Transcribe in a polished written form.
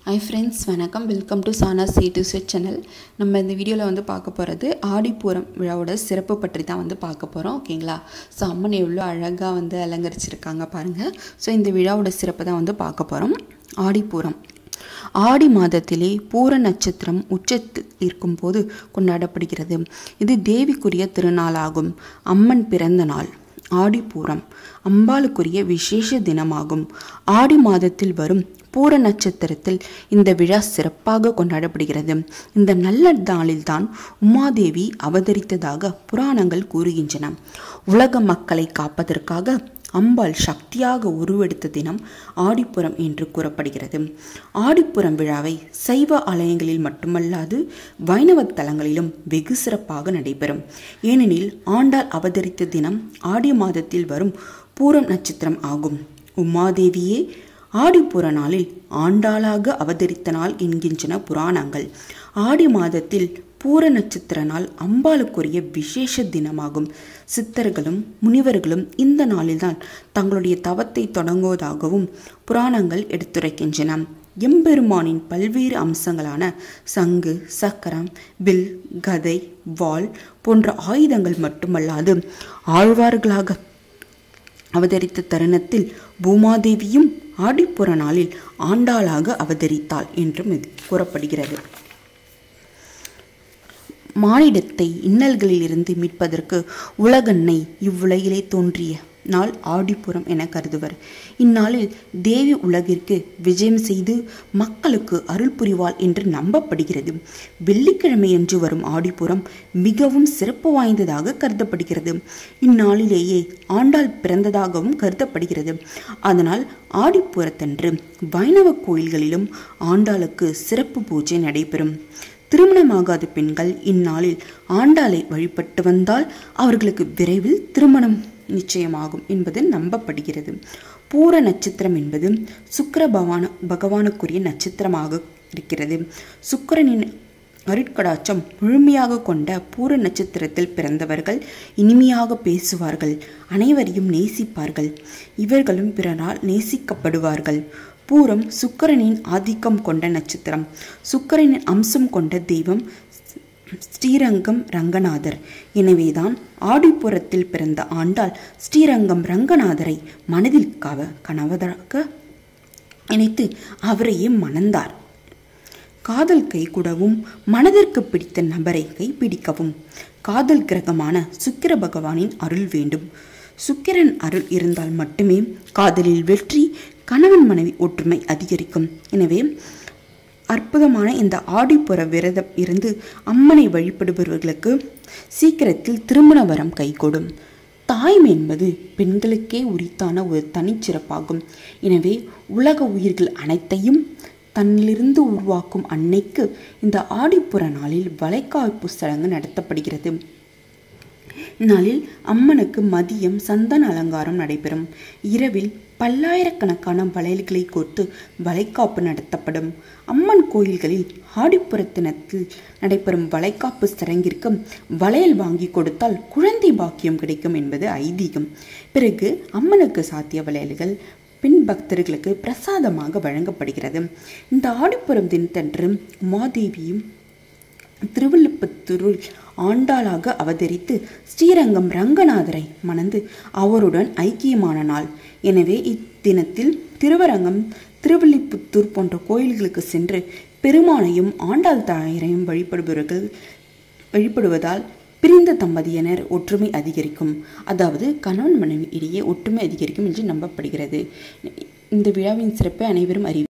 Hi friends, வணக்கம். Welcome to Sana's A to Z channel. நம்ம இந்த வீடியோவில் வந்து பார்க்க போகிறது ஆடிப்பூரம் விழாவோட சிறப்பு பற்றி தான் வந்து பார்க்க போகிறோம். ஓகேங்களா? ஸோ அம்மன் எவ்வளோ அழகாக வந்து அலங்கரிச்சிருக்காங்க பாருங்கள். ஸோ இந்த விழாவோட சிறப்பு தான் வந்து பார்க்க போகிறோம். ஆடிப்பூரம் ஆடி மாதத்திலே பூர நட்சத்திரம் உச்சத்தில் இருக்கும்போது கொண்டாடப்படுகிறது. இது தேவிக்குரிய திருநாளாகும். அம்மன் பிறந்த நாள் ஆடிப்பூரம் அம்பாளுக்குரிய விசேஷ தினமாகும். ஆடி மாதத்தில் வரும் பூர நட்சத்திரத்தில் இந்த விழா சிறப்பாக கொண்டாடப்படுகிறது. இந்த நல்ல நாளில்தான் உமாதேவி அவதரித்ததாக புராணங்கள் கூறுகின்றன. உலக மக்களை காப்பதற்காக அம்பாள் சக்தியாக உருவெடுத்த தினம் ஆடிப்புறம் என்று கூறப்படுகிறது. ஆடிப்புறம் விழாவை சைவ ஆலயங்களில் மட்டுமல்லாது வைணவ தலங்களிலும் வெகு சிறப்பாக நடைபெறும். ஏனெனில் ஆண்டாள் அவதரித்த தினம் ஆடி மாதத்தில் வரும் பூரம் நட்சத்திரம் ஆகும். உமாதேவியே ஆடிப்புற நாளில் ஆண்டாளாக அவதரித்த நாள் என்கின்றன புராணங்கள். ஆடி மாதத்தில் பூர நட்சத்திர நாள் அம்பாளுக்குரிய விசேஷ தினமாகும். சித்தர்களும் முனிவர்களும் இந்த நாளில்தான் தங்களுடைய தவத்தை தொடங்குவதாகவும் புராணங்கள் எடுத்துரைக்கின்றன. எம்பெருமானின் பல்வேறு அம்சங்களான சங்கு, சக்கரம், வில், கதை, வாள் போன்ற ஆயுதங்கள் மட்டுமல்லாது ஆழ்வார்களாக அவதரித்த தருணத்தில் பூமாதேவியும் ஆடிப்புற நாளில் ஆண்டாளாக அவதரித்தாள் என்றும் கூறப்படுகிறது. மானிடத்தை இன்னல்களில் இருந்து மீட்பதற்கு உலகன்னை இவ்வுலகிலே தோன்றிய நாள் ஆடிப்புறம் என கருதுவர். இந்நாளில் தேவி உலகிற்கு விஜயம் செய்து மக்களுக்கு அருள் புரிவாள் என்று நம்பப்படுகிறது. வெள்ளிக்கிழமையன்று வரும் ஆடிப்புறம் மிகவும் சிறப்பு வாய்ந்ததாக கருதப்படுகிறது. இந்நாளிலேயே ஆண்டாள் பிறந்ததாகவும் கருதப்படுகிறது. அதனால் ஆடிப்புறத்தன்று வைணவ கோயில்களிலும் ஆண்டாளுக்கு சிறப்பு பூஜை நடைபெறும். திருமணமாகாத பெண்கள் இந்நாளில் ஆண்டாளை வழிபட்டு வந்தால் அவர்களுக்கு விரைவில் திருமணம் நிச்சயமாகும் என்பது நம்பப்படுகிறது. பூர நட்சத்திரம் என்பது சுக்கிர பகவானுக்குரிய நட்சத்திரமாக இருக்கிறது. சுக்கிரனின் அருட்கடாட்சம் முழுமையாக கொண்ட பூர நட்சத்திரத்தில் பிறந்தவர்கள் இனிமையாக பேசுவார்கள், அனைவரையும் நேசிப்பார்கள், இவர்களும் பிறரால் நேசிக்கப்படுவார்கள். பூரம் சுக்கிரனின் ஆதிக்கம் கொண்ட நட்சத்திரம். சுக்கிரனின் அம்சம் கொண்ட தெய்வம் ஸ்ரீரங்கம் ரங்கநாதர். எனவேதான் ஆடிப்புறத்தில் பிறந்த ஆண்டாள் ஸ்ரீரங்கம் ரங்கநாதரை மனதில் கணவராக நினைத்து அவரையே மணந்தார். காதல் கைகூடவும் மனதிற்கு பிடித்த நபரை கைப்பிடிக்கவும் காதல் கிரகமான சுக்கிர பகவானின் அருள் வேண்டும். சுக்கிரன் அருள் இருந்தால் மட்டுமே காதலில் வெற்றி, கணவன் மனைவி ஒற்றுமை அதிகரிக்கும். எனவே அற்புதமான இந்த ஆடிப்புற விரதம் இருந்து அம்மனை வழிபடுபவர்களுக்கு சீக்கிரத்தில் திருமண வரம் கைகூடும். தாய்மை என்பது பெண்களுக்கே உரித்தான ஒரு தனிச்சிறப்பாகும். எனவே உலக உயிர்கள் அனைத்தையும் தன்னிலிருந்து உருவாக்கும் அன்னைக்கு இந்த ஆடிப்புற நாளில் வளைகாப்பு சடங்கு நடத்தப்படுகிறது. நாளில் அம்மனுக்கு மதியம் சந்தன அலங்காரம் நடைபெறும். இரவில் பல்லாயிரக்கணக்கான வளையல்களை கோர்த்து வளைகாப்பு நடத்தப்படும். அம்மன் கோயில்களில் ஆடிப்புறத்தினத்தில் நடைபெறும் வளைகாப்பு சடங்கிற்கு வளையல் வாங்கி கொடுத்தால் குழந்தை பாக்கியம் கிடைக்கும் என்பது ஐதீகம். பிறகு அம்மனுக்கு சாத்திய வளையல்கள் பெண் பக்தர்களுக்கு பிரசாதமாக வழங்கப்படுகிறது. இந்த ஆடிப்புறம் தினத்தன்று உமாதேவியும் திருவில்லிபுத்தூரில் ஆண்டாளாக அவதரித்து ஸ்ரீரங்கம் ரங்கநாதரை மணந்து அவருடன் ஐக்கியமான நாள். எனவே இத்தினத்தில் திருவரங்கம், திருவில்லிபுத்தூர் போன்ற கோயில்களுக்கு சென்று பெருமானையும் ஆண்டாள் தாயரையும் வழிபடுவதால் பிரிந்த தம்பதியினர் ஒற்றுமை அதிகரிக்கும். அதாவது கணவன் மனைவி இடையே ஒற்றுமை அதிகரிக்கும் என்று நம்பப்படுகிறது. இந்த விழாவின் சிறப்பை அனைவரும் அறிவு